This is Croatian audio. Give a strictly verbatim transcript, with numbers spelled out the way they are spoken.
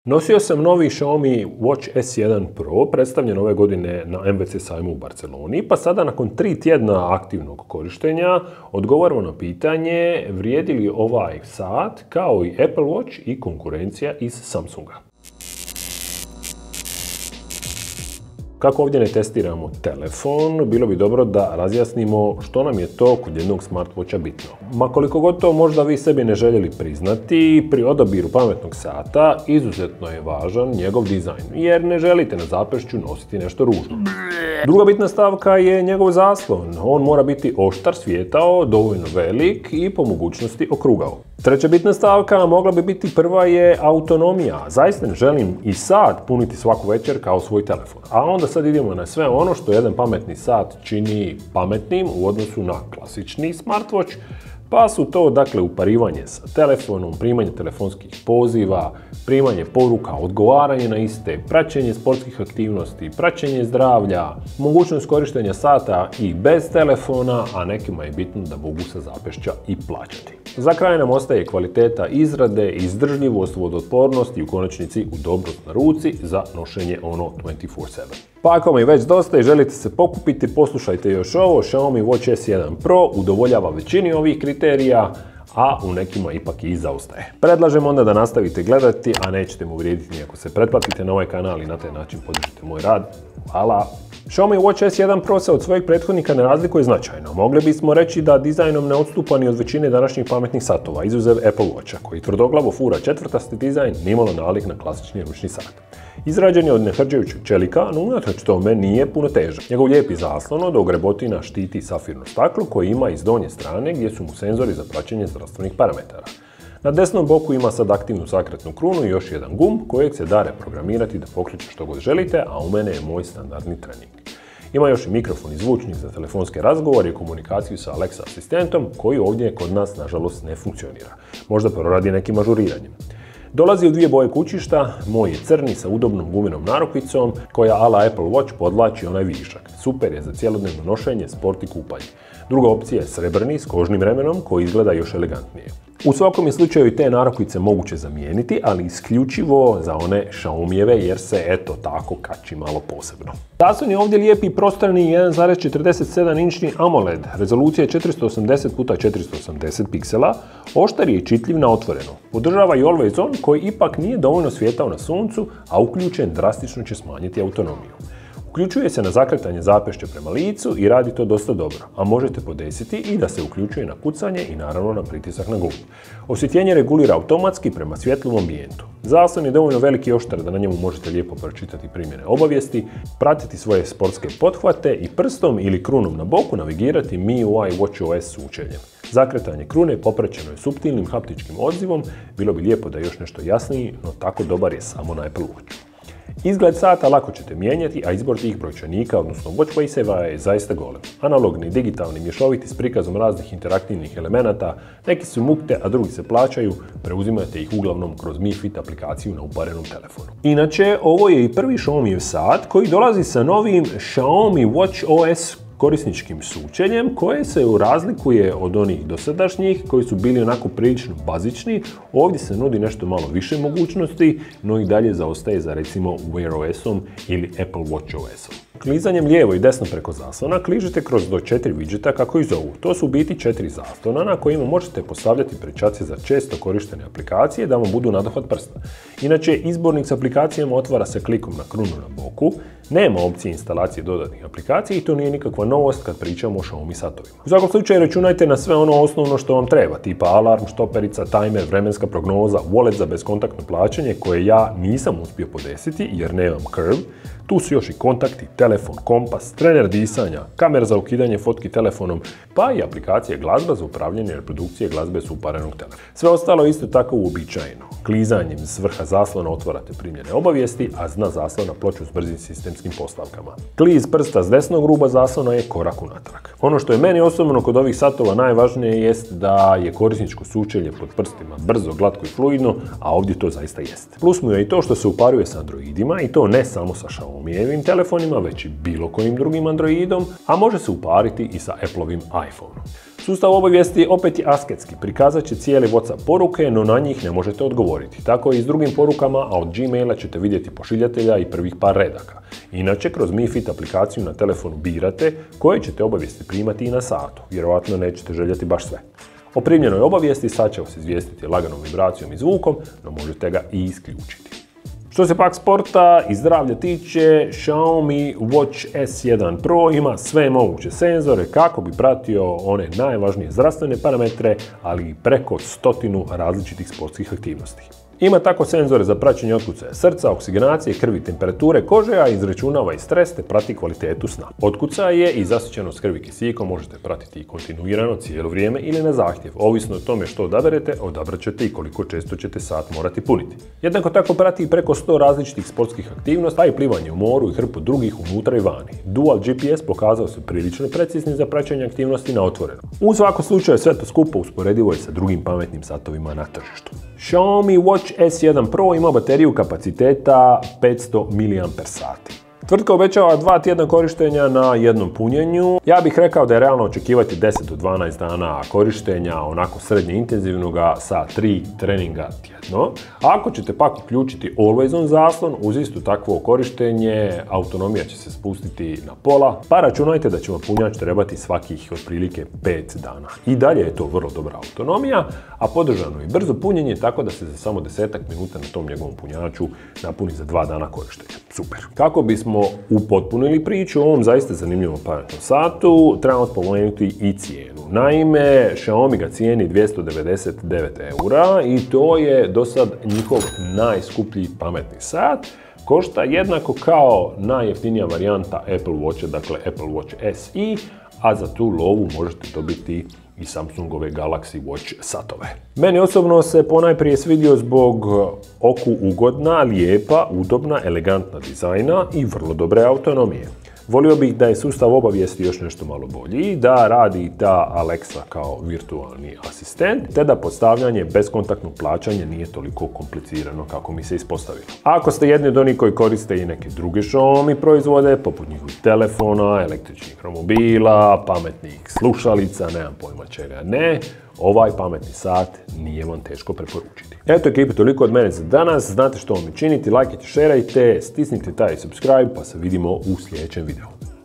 Nosio sam novi Xiaomi Watch S jedan Pro, predstavljen ove godine na M V C sajmu u Barceloni, pa sada nakon tri tjedna aktivnog korištenja odgovaramo na pitanje vrijedi li ovaj sat kao i Apple Watch i konkurencija iz Samsunga. Kako ovdje ne testiramo telefon, bilo bi dobro da razjasnimo što nam je to kod jednog smartwatcha bitno. Ma koliko god to možda vi sebi ne željeli priznati, pri odabiru pametnog sata izuzetno je važan njegov dizajn, jer ne želite na zapešću nositi nešto ružno. Druga bitna stavka je njegov zaslon. On mora biti oštar, svijetao, dovoljno velik i po mogućnosti okrugao. Treća bitna stavka mogla bi biti prva je autonomija. Zaista ne želim i sat puniti svaku večer kao svoj telefon. A onda sad idemo na sve ono što jedan pametni sat čini pametnim u odnosu na klasični smartwatch. Pa su to dakle uparivanje sa telefonom, primanje telefonskih poziva, primanje poruka, odgovaranje na iste, praćenje sportskih aktivnosti, praćenje zdravlja, mogućnost korištenja sata i bez telefona, a nekima je bitno da mogu sa zapešća i plaćati. Za kraj nam ostaje kvaliteta izrade, izdržljivost, vodootpornost i u konačnici udobnost na ruci za nošenje ono dvanaest sedam. Pa ako vam je već dosta i želite se pokupiti, poslušajte još ovo. Xiaomi Watch S jedan Pro udovoljava većini ovih kriterija, a u nekima ipak i zaostaje. Predlažem onda da nastavite gledati, a nećete mu vrijediti ako se pretplatite na ovaj kanal i na taj način podržite moj rad. Hvala! Xiaomi Watch S jedan Pro se od svojeg prethodnika ne razlikuje značajno. Mogli bismo reći da dizajnom ne odstupa ni od većine današnjih pametnih satova, izuzev Apple Watcha, koji tvrdoglavo fura četvrtasti dizajn, nimalo nalik na klasični ručni sat. Izrađen je od nehrđajućeg čelika, no unatoč tome nije puno težak. Njegov lijepi zaslon od ogrebotina štiti safirno staklo koje ima iz donje strane gdje su mu senzori za praćenje zdravstvenih parametara. Na desnom boku ima sad aktivnu sakretnu krunu i još jedan gumb kojeg se da reprogramirati da pokreće što god želite, a u mene je moj standardni trening. Ima još i mikrofon i zvučnik za telefonske razgovore i komunikaciju sa Alexa asistentom koji ovdje kod nas nažalost ne funkcionira. Možda proradi nekim ažuriranjem. Dolazi u dvije boje kućišta, moj je crni sa udobnom gumenom narukvicom koja ala Apple Watch podvlači onaj višak. Super je za cjelodnevno nošenje, sport i kupanje. Druga opcija je srebrni s kožnim remenom koji izgleda još elegantnije. U svakom je slučaju te narukvice moguće zamijeniti, ali isključivo za one Xiaomijeve jer se eto tako kači malo posebno. Zaslon je ovdje lijepi prostorni jedan zarez četrdeset sedam inčni AMOLED, rezolucija je četiristo osamdeset puta četiristo osamdeset piksela, oštar je i čitljiv na otvoreno. Podržava i Always On koji ipak nije dovoljno svijetao na suncu, a uključen drastično će smanjiti autonomiju. Uključuje se na zakretanje zapešća prema licu i radi to dosta dobro, a možete podesiti i da se uključuje na kucanje i naravno na pritisak na gumb. Osvjetljenje regulira automatski prema svjetlom ambijentu. Zaslon je dovoljno veliki i oštar da na njemu možete lijepo pročitati primjene obavijesti, pratiti svoje sportske pothvate i prstom ili krunom na boku navigirati M I U I WatchOS sučeljem. Zakretanje krune popraćeno je suptilnim haptičkim odzivom, bilo bi lijepo da je još nešto jasniji, no tako dobar je samo na Apple Watchu. Izgled sata lako ćete mijenjati, a izbor tih brojčanika, odnosno watch face-eva je zaista golem. Analogni, digitalni, mješoviti s prikazom raznih interaktivnih elemenata, neki su mukte, a drugi se plaćaju, preuzimate ih uglavnom kroz Mi Fit aplikaciju na uparenom telefonu. Inače, ovo je i prvi Xiaomijev sat koji dolazi sa novim Xiaomi WatchOS korisničkim sučeljem koje se razlikuje od onih dosadašnjih koji su bili onako prilično bazični. Ovdje se nudi nešto malo više mogućnosti, no i dalje zaostaje za recimo Wear O S-om ili Apple Watch O S-om. Klizanjem lijevo i desno preko zaslona kližete kroz do četiri widgeta kako ih zovu. To su u biti četiri zaslona na kojima možete postavljati prečace za često korištene aplikacije da vam budu nadohvat prsta. Inače, izbornik s aplikacijama otvara se klikom na krunu na boku, nema opcije instalacije dodatnih aplikacija i to nije nikakva novost kad pričamo o Xiaomi satovima. U svakom slučaju računajte na sve ono osnovno što vam treba, tipa alarm, štoperica, tajmer, vremenska prognoza, wallet za bezkontaktno plaćanje koje ja nisam uspio podesiti jer nemam Curve. Tu su još i kontakti, telefon, kompas, trener disanja, kamera za ukidanje fotki telefonom, pa i aplikacija glazba za upravljanje reprodukcije glazbe s uparenog telefona. Sve ostalo je isto tako uobičajeno. Klizanjem s vrha zaslona otvarate primljene obavijesti, a s dna zaslona ploču s brzim sistemskim postavkama. Kliz prsta s desnog ruba zaslona je korak unatrag. Ono što je meni osobno kod ovih satova najvažnije jest da je korisničko sučelje pod prstima brzo, glatko i fluidno, a ovdje to zaista jest. Plus mu je i to što se uparuje s Androidima i to ne samo sa Xiaomijevim telefonima, već i bilo kojim drugim Androidom, a može se upariti i sa Appleovim iPhoneom. Sustav obavijesti opet je asketski, prikazat će cijele WhatsApp poruke, no na njih ne možete odgovoriti. Tako i s drugim porukama, a od Gmaila ćete vidjeti pošiljatelja i prvih par redaka. Inače, kroz Mi Fit aplikaciju na telefonu birate koje ćete obavijesti primati i na satu. Vjerojatno nećete željeti baš sve. O primljenoj obavijesti sad će vas izvijestiti laganom vibracijom i zvukom, no možete ga i isključiti. Što se pak sporta i zdravlja tiče, Xiaomi Watch S jedan Pro ima sve moguće senzore kako bi pratio one najvažnije zdravstvene parametre, ali i preko stotinu različitih sportskih aktivnosti. Ima tako senzore za praćenje otkucaja srca, oksigenacije, krvi, temperature kože, a izračunava i stres te prati kvalitetu sna. Otkucaje i zasićenost krvi kisikom možete pratiti i kontinuirano cijelo vrijeme ili na zahtjev. Ovisno o tome što odaberete, odabrat ćete i koliko često ćete sat morati puniti. Jednako tako prati i preko sto različitih sportskih aktivnosti, a i plivanje u moru i hrpu drugih unutra i vani. Dual G P S pokazao se prilično precizni za praćenje aktivnosti na otvorenom. U svakom slučaju sve to skupo usporedivo je sa drugim pametnim satovima na tržištu. Xiaomi Watch S jedan Pro ima bateriju kapaciteta petsto miliamper sati. Tvrtka obećava dva tjedna korištenja na jednom punjenju. Ja bih rekao da je realno očekivati deset do dvanaest dana korištenja onako srednje intenzivnoga sa tri treninga tjedno. A ako ćete pak uključiti Always On zaslon, uz isto takvo korištenje autonomija će se spustiti na pola, pa računajte da će vam punjač trebati svakih otprilike pet dana. I dalje je to vrlo dobra autonomija, a podržano je brzo punjenje tako da se za samo desetak minuta na tom njegovom punjaču napuni za dva dana korištenja. Super. Kako bismo upotpunili priču o ovom zaista zanimljivom pametnom satu, trebamo spomenuti i cijenu. Naime, Xiaomi ga cijeni dvjesto devedeset devet eura i to je do sad njihov najskuplji pametni sat. Košta jednako kao najjeftinija varijanta Apple Watcha, dakle Apple Watch S E, a za tu lovu možete dobiti i Samsungove Galaxy Watch satove. Meni osobno se ponajprije svidio zbog oku ugodna, lijepa, udobna, elegantna dizajna i vrlo dobre autonomije. Volio bih da je sustav obavijesti još nešto malo bolji, da radi ta Alexa kao virtualni asistent, te da postavljanje beskontaktnog plaćanja nije toliko komplicirano kako mi se ispostavilo. Ako ste jedni od onih koji koriste i neke druge Xiaomi proizvode, poput njihovih telefona, električnih romobila, pametnih slušalica, nemam pojma čega ne, ovaj pametni sat nije vam teško preporučiti. Eto ekipi, toliko od mene za danas. Znate što vam je činiti, lajkajte, šerajte, stisnite taj subscribe pa se vidimo u sljedećem videu.